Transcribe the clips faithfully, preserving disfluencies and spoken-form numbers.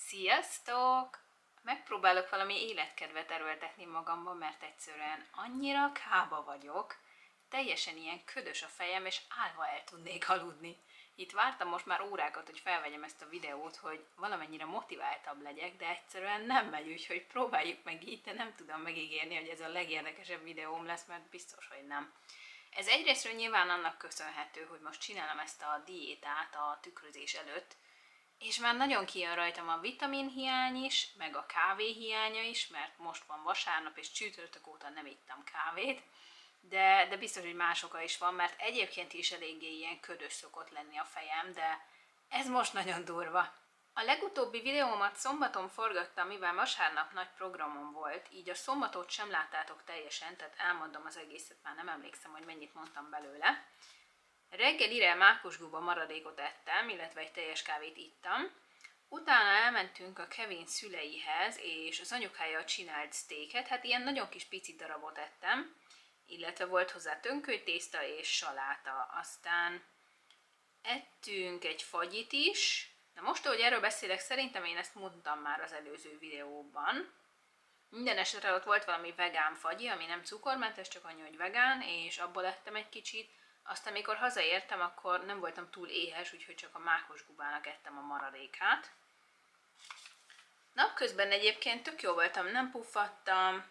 Sziasztok! Megpróbálok valami életkedvet erőltetni magamban, mert egyszerűen annyira kába vagyok, teljesen ilyen ködös a fejem, és állva el tudnék aludni. Itt vártam most már órákat, hogy felvegyem ezt a videót, hogy valamennyire motiváltabb legyek, de egyszerűen nem megy, úgyhogy próbáljuk meg így, de nem tudom megígérni, hogy ez a legérdekesebb videóm lesz, mert biztos, hogy nem. Ez egyrésztről nyilván annak köszönhető, hogy most csinálom ezt a diétát a tükrözés előtt, és már nagyon kijön rajtam a vitaminhiány is, meg a kávé hiánya is, mert most van vasárnap, és csütörtök óta nem ittam kávét, de, de biztos, hogy más oka is van, mert egyébként is eléggé ilyen ködös szokott lenni a fejem, de ez most nagyon durva. A legutóbbi videómat szombaton forgattam, mivel vasárnap nagy programom volt, így a szombatot sem láttátok teljesen, tehát elmondom az egészet, már nem emlékszem, hogy mennyit mondtam belőle. Reggelire mákosguba maradékot ettem, illetve egy teljes kávét ittam. Utána elmentünk a Kevin szüleihez, és az anyukája csinált steaket, hát ilyen nagyon kis pici darabot ettem, illetve volt hozzá tönkölytészta és saláta. Aztán ettünk egy fagyit is. De most, ahogy erről beszélek, szerintem én ezt mondtam már az előző videóban. Minden esetre ott volt valami vegán fagyi, ami nem cukormentes, csak annyi, hogy vegán, és abból ettem egy kicsit. Aztán amikor hazaértem, akkor nem voltam túl éhes, úgyhogy csak a mákosgubának ettem a maradékát. Napközben egyébként tök jó voltam, nem puffadtam.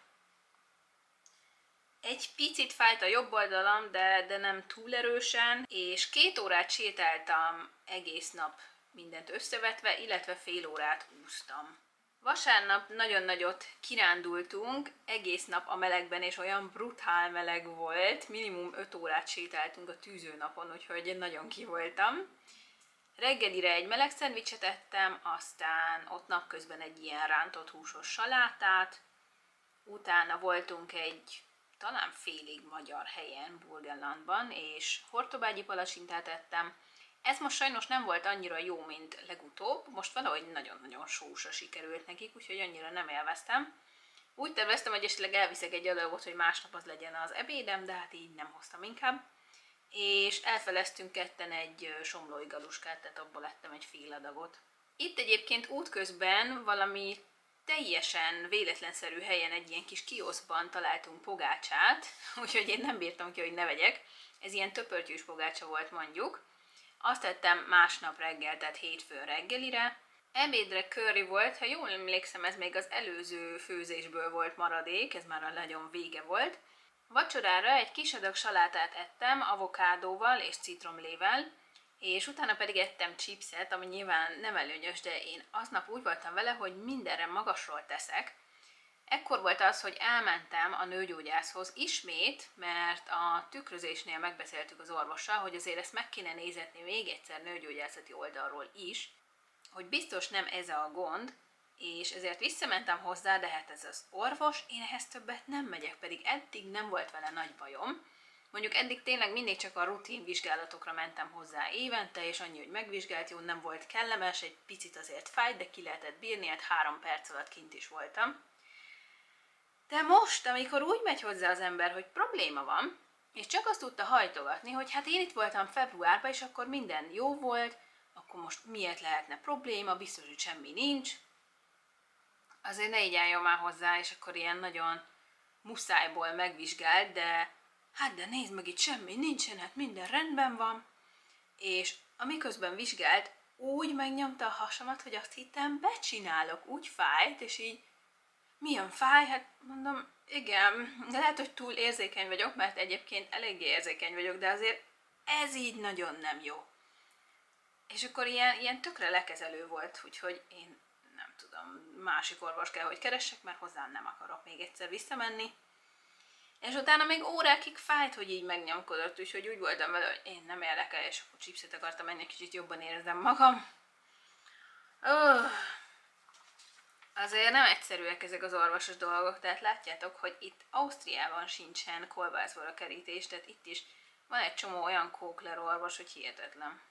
Egy picit fájt a jobb oldalam, de, de nem túl erősen, és két órát sétáltam egész nap mindent összevetve, illetve fél órát úsztam. Vasárnap nagyon nagyot kirándultunk, egész nap a melegben, és olyan brutál meleg volt, minimum öt órát sétáltunk a tűzőnapon, úgyhogy nagyon ki voltam. Reggelire egy meleg szendvicset ettem, aztán ott napközben egy ilyen rántott húsos salátát, utána voltunk egy talán félig magyar helyen, Burgenlandban, és hortobágyi palacsintát ettem. Ez most sajnos nem volt annyira jó, mint legutóbb, most valahogy nagyon-nagyon sósra sikerült nekik, úgyhogy annyira nem élveztem. Úgy terveztem, hogy esetleg elviszek egy adagot, hogy másnap az legyen az ebédem, de hát így nem hoztam inkább. És elfeleztünk ketten egy somlói galuskát, tehát abból ettem egy fél adagot. Itt egyébként útközben valami teljesen véletlenszerű helyen, egy ilyen kis kioszban találtunk pogácsát, úgyhogy én nem bírtam ki, hogy ne vegyek. Ez ilyen töpörtyűs pogácsa volt mondjuk. Azt tettem másnap reggel, tehát hétfőn reggelire. Ebédre curry volt, ha jól emlékszem, ez még az előző főzésből volt maradék, ez már a nagyon vége volt. Vacsorára egy kis adag salátát ettem, avokádóval és citromlével, és utána pedig ettem chipset, ami nyilván nem előnyös, de én aznap úgy voltam vele, hogy mindenre magasról teszek. Ekkor volt az, hogy elmentem a nőgyógyászhoz ismét, mert a tükrözésnél megbeszéltük az orvossal, hogy azért ezt meg kéne nézetni még egyszer nőgyógyászati oldalról is, hogy biztos nem ez a gond, és ezért visszamentem hozzá, de hát ez az orvos, én ehhez többet nem megyek, pedig eddig nem volt vele nagy bajom. Mondjuk eddig tényleg mindig csak a rutin vizsgálatokra mentem hozzá évente, és annyi, hogy megvizsgált, jó, nem volt kellemes, egy picit azért fájt, de ki lehetett bírni, hát három perc alatt kint is voltam. De most, amikor úgy megy hozzá az ember, hogy probléma van, és csak azt tudta hajtogatni, hogy hát én itt voltam februárban, és akkor minden jó volt, akkor most miért lehetne probléma, biztos, hogy semmi nincs. Azért ne így álljon már hozzá, és akkor ilyen nagyon muszájból megvizsgált, de hát de nézd meg, itt semmi nincsen, hát minden rendben van. És amiközben vizsgált, úgy megnyomta a hasamat, hogy azt hittem, becsinálok, úgy fájt, és így milyen fáj? Hát mondom, igen, de lehet, hogy túl érzékeny vagyok, mert egyébként eléggé érzékeny vagyok, de azért ez így nagyon nem jó. És akkor ilyen, ilyen tökre lekezelő volt, úgyhogy én nem tudom, másik orvos kell, hogy keressek, mert hozzám nem akarok még egyszer visszamenni. És utána még órákig fájt, hogy így megnyomkodott, úgyhogy úgy voltam vele, hogy én nem érdekel, és akkor chipset akartam enni, kicsit jobban érzem magam. Oh. Azért nem egyszerűek ezek az orvosos dolgok, tehát látjátok, hogy itt Ausztriában sincsen kolbászból a kerítés, tehát itt is van egy csomó olyan kókler orvos, hogy hihetetlen.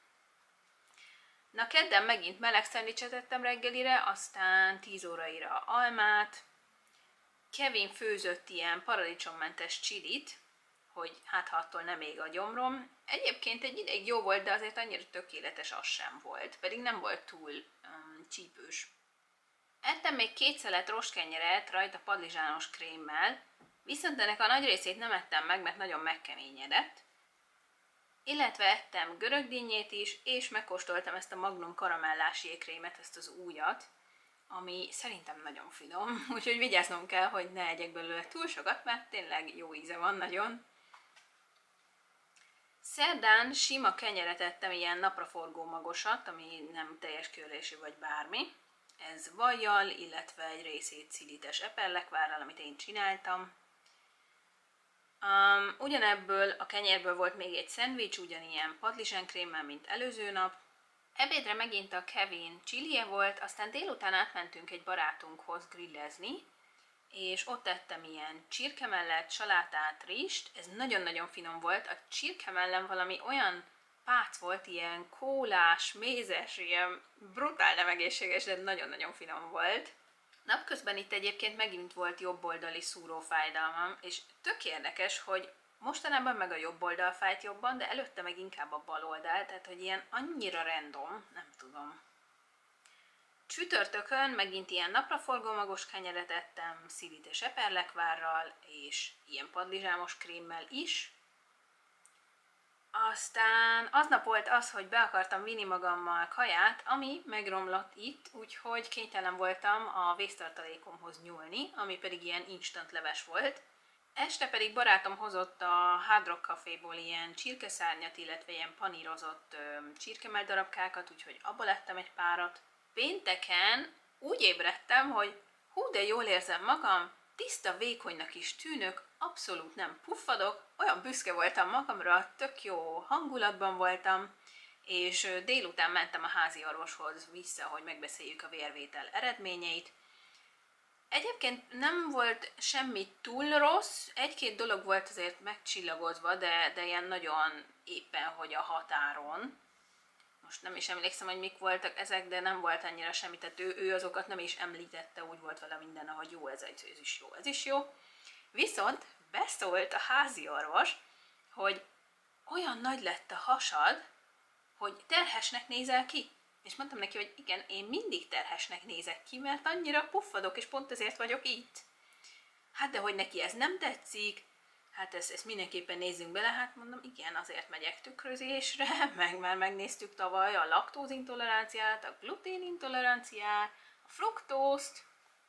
Na, kedden megint meleg szendvicset ettem reggelire, aztán tíz óraira almát. Kevin főzött ilyen paradicsommentes csilit, hogy hát ha attól nem ég a gyomrom. Egyébként egy ideig jó volt, de azért annyira tökéletes az sem volt, pedig nem volt túl um, csípős. Ettem még két szelet rostkenyeret rajta padlizsános krémmel, viszont ennek a nagy részét nem ettem meg, mert nagyon megkeményedett. Illetve ettem görögdinnyét is, és megkóstoltam ezt a Magnum karamellás jégkrémet, ezt az újat, ami szerintem nagyon finom, úgyhogy vigyáznom kell, hogy ne egyek belőle túl sokat, mert tényleg jó íze van nagyon. Szerdán sima kenyeret ettem, ilyen napraforgó magosat, ami nem teljes kőlésű vagy bármi. Ez vajjal, illetve egy részét szilites eperlekvárral, amit én csináltam. Um, ugyanebből a kenyerből volt még egy szendvics, ugyanilyen padlizsánkrémmel, mint előző nap. Ebédre megint a Kevin chilije volt, aztán délután átmentünk egy barátunkhoz grillezni, és ott ettem ilyen csirke mellett salátát, rist, ez nagyon-nagyon finom volt. A csirke mellett valami olyan pác volt, ilyen kólás, mézes, ilyen brutál nem egészséges, de nagyon-nagyon finom volt. Napközben itt egyébként megint volt jobboldali szúrófájdalmam, és tök érdekes, hogy mostanában meg a jobb oldal fájt jobban, de előtte meg inkább a bal oldal, tehát hogy ilyen annyira random, nem tudom. Csütörtökön megint ilyen napraforgó magos kenyeret ettem, szilites eperlekvárral, és ilyen padlizsámos krémmel is. Aztán aznap volt az, hogy be akartam vinni magammal kaját, ami megromlott itt, úgyhogy kénytelen voltam a vésztartalékomhoz nyúlni, ami pedig ilyen instant leves volt. Este pedig barátom hozott a Hard Rock Caféból ilyen csirkeszárnyat, illetve ilyen panírozott csirkemell darabkákat, úgyhogy abba lettem egy párat. Pénteken úgy ébredtem, hogy hú, de jól érzem magam, tiszta, vékonynak is tűnök, abszolút nem puffadok, olyan büszke voltam magamra, tök jó hangulatban voltam, és délután mentem a házi orvoshoz vissza, hogy megbeszéljük a vérvétel eredményeit. Egyébként nem volt semmi túl rossz, egy-két dolog volt azért megcsillagozva, de, de ilyen nagyon éppen, hogy a határon. Most nem is emlékszem, hogy mik voltak ezek, de nem volt annyira semmi, tehát ő, ő azokat nem is említette, úgy volt vele minden, hogy jó, ez, ez is jó, ez is jó. Viszont beszólt a házi orvos, hogy olyan nagy lett a hasad, hogy terhesnek nézel ki. És mondtam neki, hogy igen, én mindig terhesnek nézek ki, mert annyira puffadok, és pont ezért vagyok itt. Hát de hogy neki ez nem tetszik, hát ezt, ezt mindenképpen nézzünk bele, hát mondom, igen, azért megyek tükrözésre, meg már megnéztük tavaly a laktózintoleranciát, a gluténintoleranciát, a fruktózt.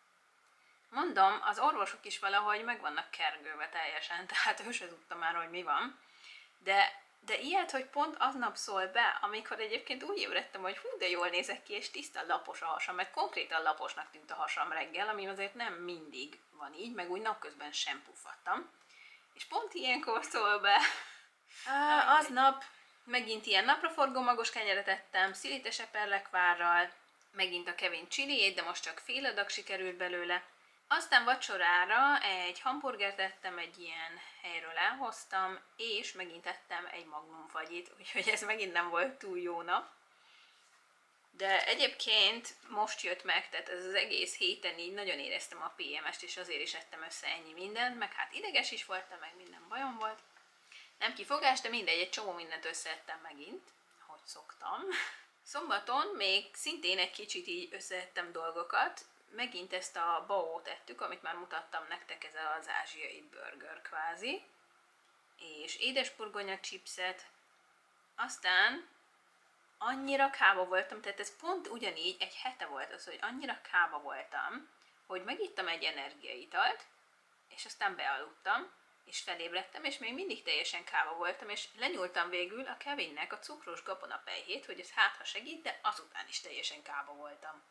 Mondom, az orvosok is valahogy meg vannak kergőve teljesen, tehát ő se tudta már, hogy mi van. De, de ilyet, hogy pont aznap szól be, amikor egyébként úgy ébredtem, hogy hú, de jól nézek ki, és tisztán lapos a hasam, mert konkrétan laposnak tűnt a hasam reggel, ami azért nem mindig van így, meg úgy napközben sem puffadtam. És pont ilyenkor szól be. Uh, aznap megint ilyen napraforgó magos kenyeret ettem, szilites eperlekvárral, megint a Kevin chiliét, de most csak fél adag sikerült belőle. Aztán vacsorára egy hamburgert ettem, egy ilyen helyről elhoztam, és megint ettem egy magnum fagyit, úgyhogy ez megint nem volt túl jó nap. De egyébként most jött meg, tehát ez az egész héten így nagyon éreztem a pé em est, és azért is ettem össze ennyi mindent, meg hát ideges is voltam, meg minden bajom volt. Nem kifogás, de mindegy, egy csomó mindent összeettem megint, ahogy szoktam. Szombaton még szintén egy kicsit így összeettem dolgokat, megint ezt a baót ettük, amit már mutattam nektek, ez az ázsiai burger kvázi, és édesburgonya chipset, aztán annyira kába voltam, tehát ez pont ugyanígy egy hete volt az, hogy annyira kába voltam, hogy megittam egy energiaitalt, és aztán bealudtam, és felébredtem, és még mindig teljesen kába voltam, és lenyúltam végül a Kevinnek a cukros gabonapelyhét, hogy ez hát ha segít, de azután is teljesen kába voltam.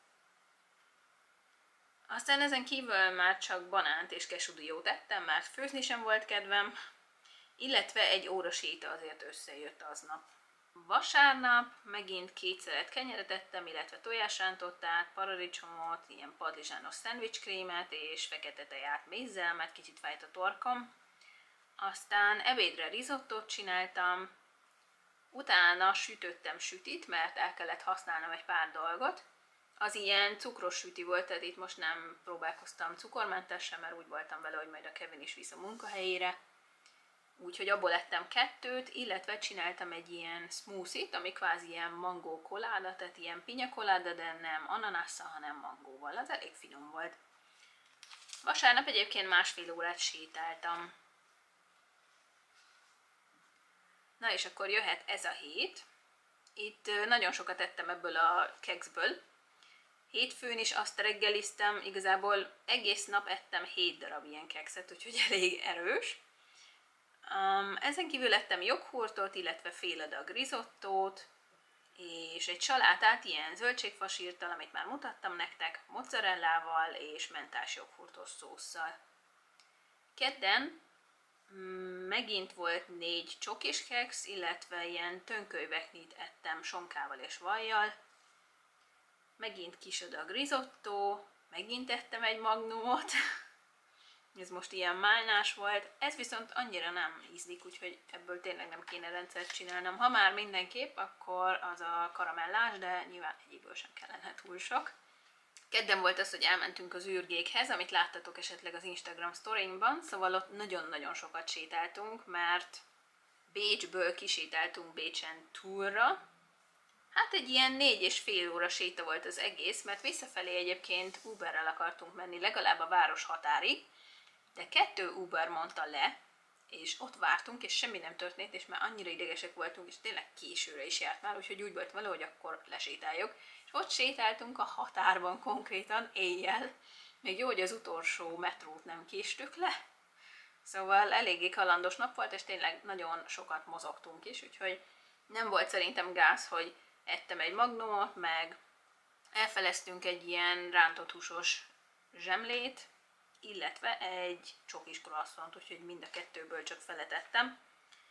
Aztán ezen kívül már csak banánt és kesudiót ettem, mert főzni sem volt kedvem, illetve egy óra séta azért összejött aznap. Vasárnap megint két szelet kenyeret ettem, illetve tojásrántottát, paradicsomot, ilyen padlizsános szendvicskrémet és fekete teját mézzel, mert kicsit fájt a torkom. Aztán ebédre risottót csináltam, utána sütöttem sütit, mert el kellett használnom egy pár dolgot. Az ilyen cukros süti volt, tehát itt most nem próbálkoztam cukormentesre, mert úgy voltam vele, hogy majd a Kevin is visz a munkahelyére. Úgyhogy abból ettem kettőt, illetve csináltam egy ilyen smoothie-t, ami kvázi ilyen mangó koláda, tehát ilyen pinya koláda, de nem ananásszal, hanem mangóval. Az elég finom volt. Vasárnap egyébként másfél órát sétáltam. Na és akkor jöhet ez a hét. Itt nagyon sokat ettem ebből a kekszből. Hétfőn is azt reggeliztem, igazából egész nap ettem hét darab ilyen kekszet, úgyhogy elég erős. Um, ezen kívül ettem joghurtot, illetve fél adag risottót, és egy salátát ilyen zöldségfasírtal, amit már mutattam nektek, mozzarellával és mentás joghurtos szósszal. Kedden megint volt négy csokis keksz, illetve ilyen tönkölybeknit ettem sonkával és vajjal. Megint kis adag risotto, megint ettem egy magnumot. Ez most ilyen málnás volt, ez viszont annyira nem ízlik, úgyhogy ebből tényleg nem kéne rendszert csinálnom. Ha már mindenképp, akkor az a karamellás, de nyilván egyéből sem kellene túl sok. Kedden volt az, hogy elmentünk az űrgékhez, amit láttatok esetleg az Instagram sztorinkban, szóval ott nagyon-nagyon sokat sétáltunk, mert Bécsből kisétáltunk Bécsen túlra. Hát egy ilyen négy és fél óra séta volt az egész, mert visszafelé egyébként Uberrel akartunk menni legalább a város határig, de kettő Uber mondta le, és ott vártunk, és semmi nem történt, és már annyira idegesek voltunk, és tényleg későre is járt már, úgyhogy úgy volt vele, hogy akkor lesétáljuk. És ott sétáltunk a határban konkrétan éjjel. Még jó, hogy az utolsó metrót nem késtük le. Szóval eléggé kalandos nap volt, és tényleg nagyon sokat mozogtunk is, úgyhogy nem volt szerintem gáz, hogy ettem egy magnumot, meg elfeleztünk egy ilyen rántott húsos zsemlét, illetve egy csokis croissant, úgyhogy mind a kettőből csak felet ettem.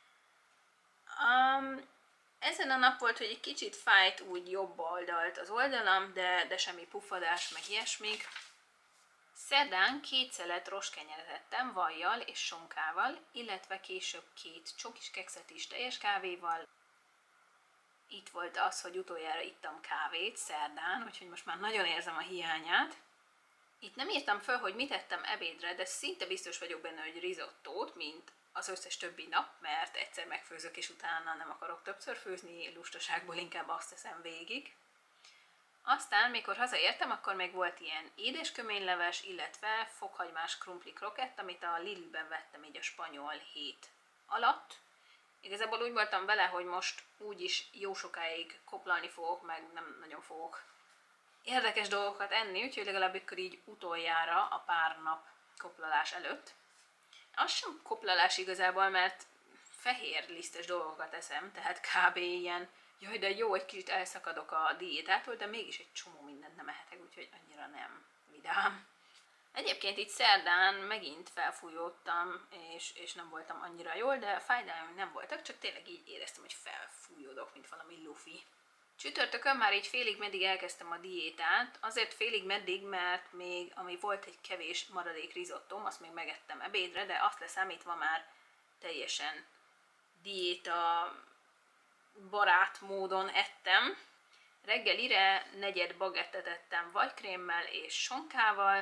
Um, ezen a nap volt, hogy egy kicsit fájt úgy jobb oldalt az oldalam, de, de semmi puffadás, meg ilyesmik. Szerdán két szelet rostkenyeret ettem vajjal és sonkával, illetve később két csokis kekszet is teljes kávéval. Itt volt az, hogy utoljára ittam kávét szerdán, úgyhogy most már nagyon érzem a hiányát. Itt nem írtam föl, hogy mit ettem ebédre, de szinte biztos vagyok benne, hogy risottót, mint az összes többi nap, mert egyszer megfőzök és utána nem akarok többször főzni, lustaságból inkább azt teszem végig. Aztán, mikor hazaértem, akkor még volt ilyen édesköményleves, illetve fokhagymás krumpli krokett, amit a Lidlben vettem így a spanyol hét alatt. Igazából úgy voltam vele, hogy most úgyis jó sokáig koplalni fogok, meg nem nagyon fogok érdekes dolgokat enni, úgyhogy legalább akkor így utoljára a pár nap koplalás előtt. Az sem koplalás igazából, mert fehér lisztes dolgokat eszem, tehát kb. Ilyen, jaj, de jó, egy kicsit elszakadok a diétától, de mégis egy csomó mindent nem ehetek, úgyhogy annyira nem vidám. Egyébként itt szerdán megint felfújódtam, és, és nem voltam annyira jól, de fájdalmaim nem voltak, csak tényleg így éreztem, hogy felfújódok, mint valami lufi. Csütörtökön már így félig meddig elkezdtem a diétát, azért félig meddig, mert még ami volt egy kevés maradék rizottom, azt még megettem ebédre, de azt leszámítva már teljesen diéta barát módon ettem. Reggelire negyed bagettet ettem vajkrémmel és sonkával,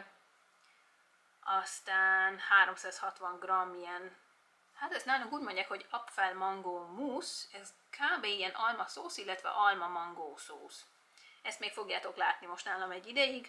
aztán háromszázhatvan gramm ilyen, hát ezt nálunk úgy mondják, hogy apfel mangó mousse, ez kb. Ilyen alma szósz, illetve alma mangó szósz. Ezt még fogjátok látni most nálam egy ideig.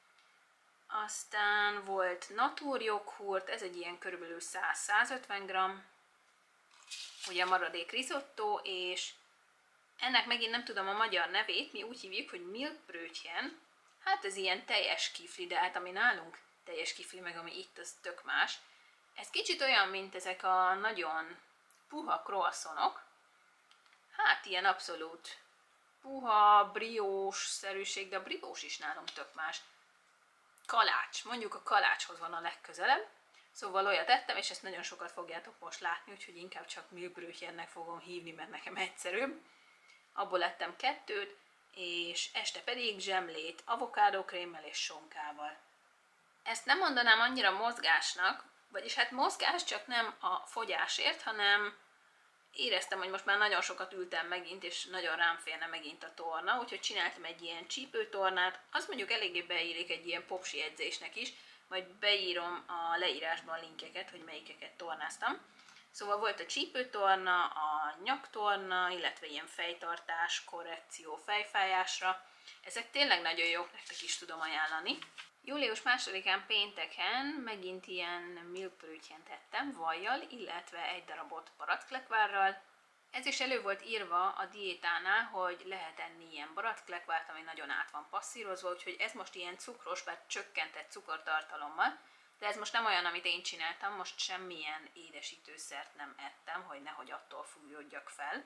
Aztán volt natur joghurt, ez egy ilyen körülbelül száz-százötven gramm, ugye maradék risotto, és ennek megint nem tudom a magyar nevét, mi úgy hívjuk, hogy milkbrötchen. Hát ez ilyen teljes kifli, de hát ami nálunk teljes kifli, meg ami itt, az tök más. Ez kicsit olyan, mint ezek a nagyon puha croissontok. Hát ilyen abszolút puha, briós-szerűség, de a briós is nálunk tök más. Kalács, mondjuk a kalácshoz van a legközelebb. Szóval olyat ettem, és ezt nagyon sokat fogjátok most látni, úgyhogy inkább csak milkbrötchennek fogom hívni, mert nekem egyszerűbb. Abból ettem kettőt, és este pedig zsemlét avokádókrémmel és sonkával. Ezt nem mondanám annyira mozgásnak, vagyis hát mozgás, csak nem a fogyásért, hanem éreztem, hogy most már nagyon sokat ültem megint, és nagyon rám férne megint a torna, úgyhogy csináltam egy ilyen csípőtornát, az mondjuk eléggé beírik egy ilyen popsi edzésnek is, majd beírom a leírásban a linkeket, hogy melyikeket tornáztam. Szóval volt a csípőtorna, a nyaktorna, illetve ilyen fejtartás, korrekció fejfájásra. Ezek tényleg nagyon jók, nektek is tudom ajánlani. július másodikán pénteken megint ilyen milkbrötjent tettem vajjal, illetve egy darabot barackklekvárral. Ez is elő volt írva a diétánál, hogy lehet enni ilyen barackklekvárt, ami nagyon át van passzírozva, úgyhogy ez most ilyen cukros, bár csökkentett cukortartalommal, de ez most nem olyan, amit én csináltam, most semmilyen édesítőszert nem ettem, hogy nehogy attól fújódjak fel.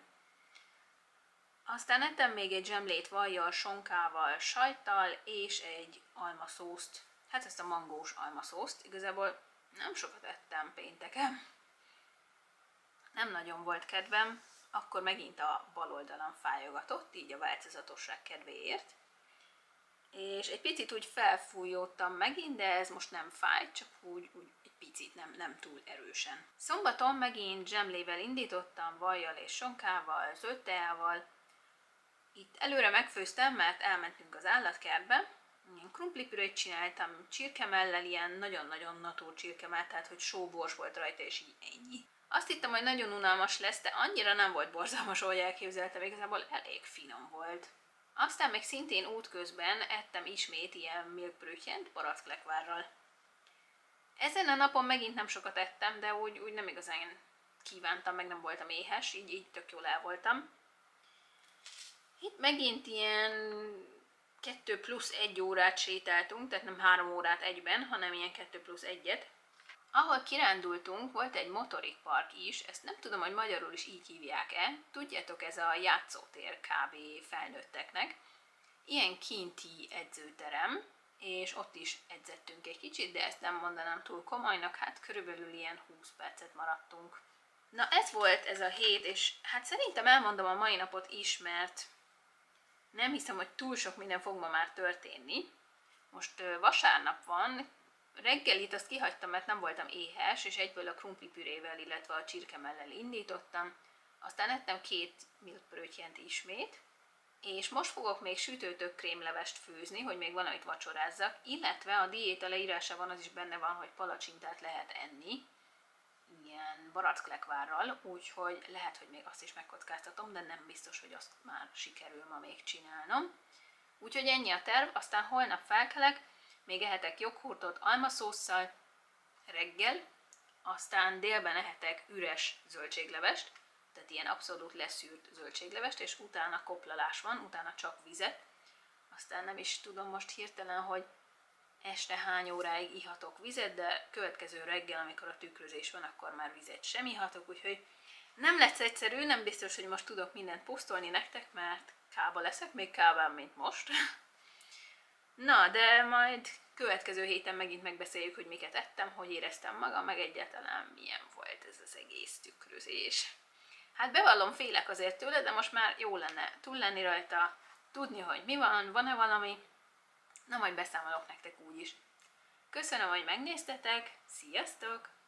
Aztán ettem még egy zsemlét vajjal, sonkával, sajttal, és egy almaszószt, hát ezt a mangós almaszószt, igazából nem sokat ettem pénteken. Nem nagyon volt kedvem, akkor megint a bal oldalam fájogatott, így a változatosság kedvéért. És egy picit úgy felfújódtam megint, de ez most nem fáj, csak úgy, úgy egy picit, nem, nem túl erősen. Szombaton megint zsemlével indítottam, vajjal és sonkával, zöld teával. Itt előre megfőztem, mert elmentünk az állatkertbe. Ilyen krumplipürét csináltam csirkemellel, ilyen nagyon-nagyon natúr csirkemell, tehát hogy sóbors volt rajta, és így ennyi. Azt hittem, hogy nagyon unalmas lesz, de annyira nem volt borzalmas, ahogy elképzeltem, igazából elég finom volt. Aztán még szintén útközben ettem ismét ilyen milkbrötjent barackklekvárral. Ezen a napon megint nem sokat ettem, de úgy, úgy nem igazán kívántam, meg nem voltam éhes, így, így tök jól el voltam. Itt megint ilyen kettő plusz egy órát sétáltunk, tehát nem három órát egyben, hanem ilyen kettő plusz egyet. Ahol kirándultunk, volt egy motorikpark is, ezt nem tudom, hogy magyarul is így hívják-e. Tudjátok, ez a játszótér kb. Felnőtteknek. Ilyen kinti edzőterem, és ott is edzettünk egy kicsit, de ezt nem mondanám túl komolynak, hát körülbelül ilyen húsz percet maradtunk. Na ez volt ez a hét, és hát szerintem elmondom a mai napot is, mert nem hiszem, hogy túl sok minden fog ma már történni. Most vasárnap van, reggelit azt kihagytam, mert nem voltam éhes, és egyből a krumplipürével, illetve a csirkemellel indítottam. Aztán ettem két milkbrötjent ismét, és most fogok még sütőtök krémlevest főzni, hogy még valamit vacsorázzak, illetve a diéta leírásában az is benne van, hogy palacsintát lehet enni, ilyen barackklekvárral, úgyhogy lehet, hogy még azt is megkockáztatom, de nem biztos, hogy azt már sikerül ma még csinálnom. Úgyhogy ennyi a terv, aztán holnap felkelek, még ehetek joghurtot almaszósszal reggel, aztán délben ehetek üres zöldséglevest, tehát ilyen abszolút leszűrt zöldséglevest, és utána koplalás van, utána csak vizet. Aztán nem is tudom most hirtelen, hogy este hány óráig ihatok vizet, de következő reggel, amikor a tükrözés van, akkor már vizet sem ihatok, úgyhogy nem lesz egyszerű, nem biztos, hogy most tudok mindent posztolni nektek, mert kába leszek, még kábán, mint most. Na, de majd következő héten megint megbeszéljük, hogy miket ettem, hogy éreztem magam, meg egyáltalán milyen volt ez az egész tükrözés. Hát bevallom, félek azért tőle, de most már jó lenne túl lenni rajta, tudni, hogy mi van, van-e valami. Na, majd beszámolok nektek úgyis. Köszönöm, hogy megnéztetek, sziasztok!